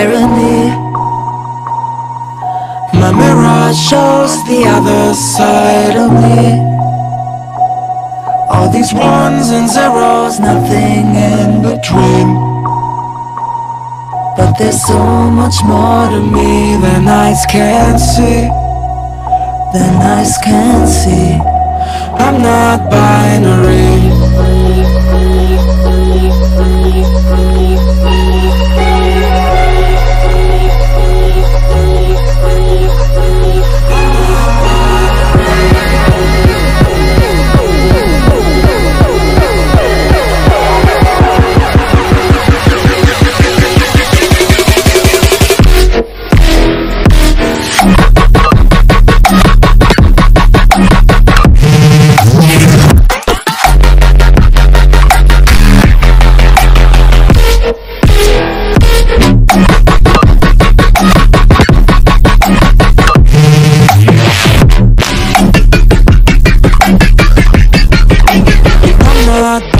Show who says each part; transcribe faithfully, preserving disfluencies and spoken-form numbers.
Speaker 1: irony. My mirror shows the other side of me. All these ones and zeros, nothing in between. But there's so much more to me than eyes can see, than eyes can see. I'm not binary. Not